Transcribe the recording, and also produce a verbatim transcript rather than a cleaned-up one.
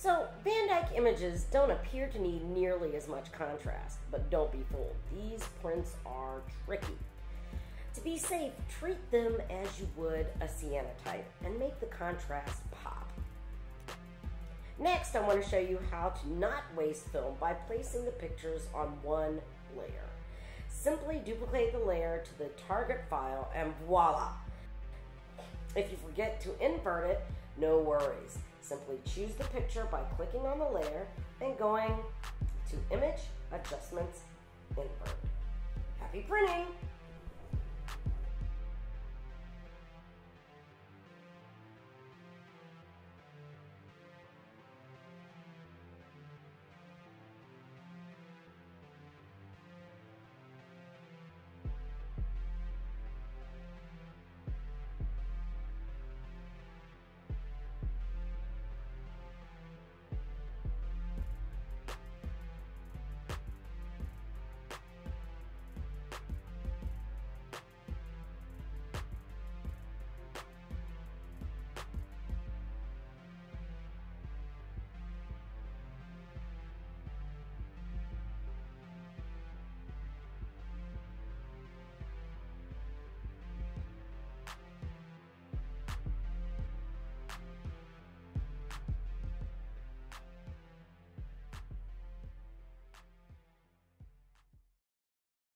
So Van Dyke images don't appear to need nearly as much contrast, but don't be fooled. These prints are tricky. To be safe, treat them as you would a sienna type and make the contrast pop. Next, I want to show you how to not waste film by placing the pictures on one layer. Simply duplicate the layer to the target file and voila! If you forget to invert it, no worries. Simply choose the picture by clicking on the layer and going to Image, Adjustments, Invert. Happy printing!